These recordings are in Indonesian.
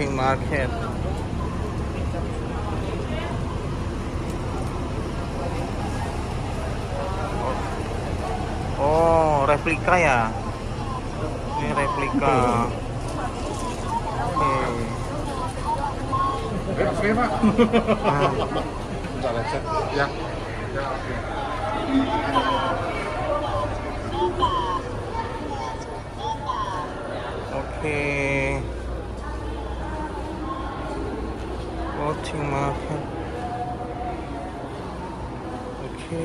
Floating market. Oh, replika ya. Ini replika. Oke, Pak. Bentar aja. Ya. Ya, oke. Oke. Floating market. Oke.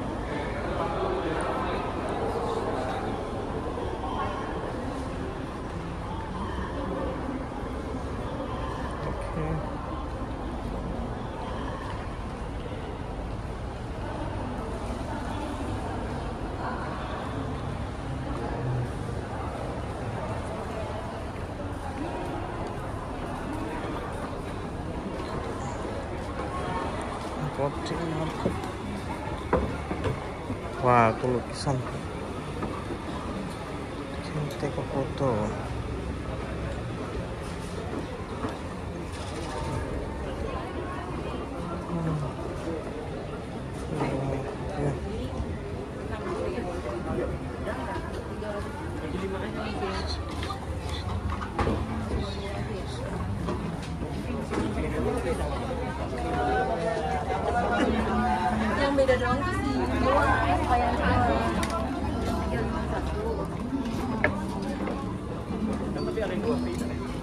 Floating market. Wah, itu lukisan. Kita ke foto. Yang beda doang tuh sih supaya tapi ada yang 2 feet.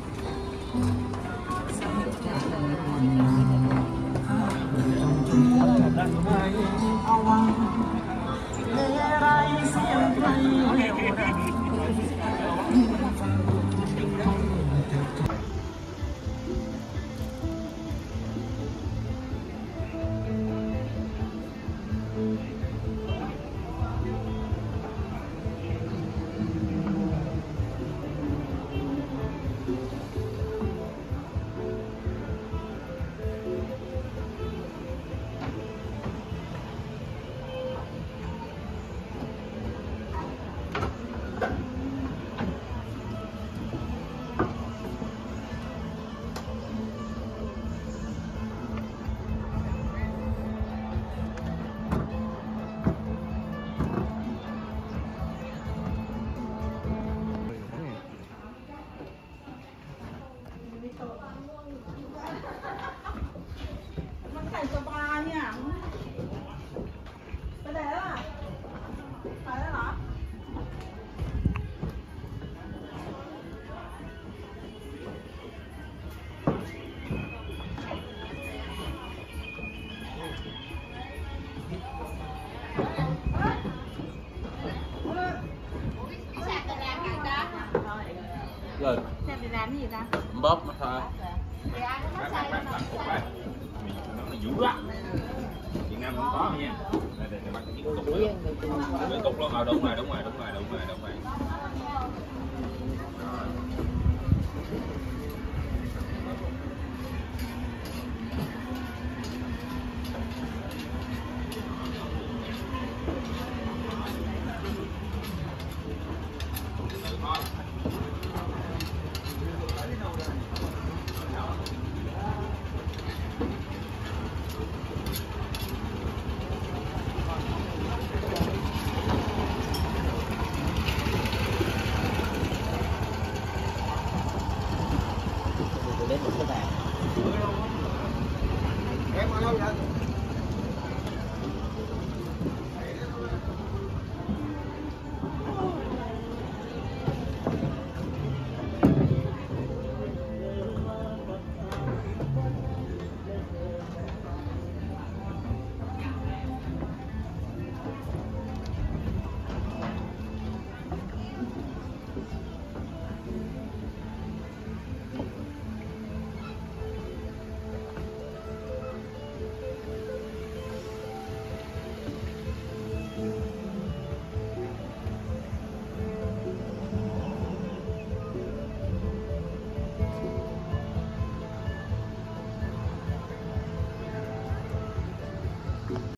Rồi. Xem để làm gì ta? Bóp mà thôi. Để ăn nó xay nó Nó dữ lắm. Việt Nam không có nha. Để bắt cái cục luôn. Cục luôn. Đúng rồi.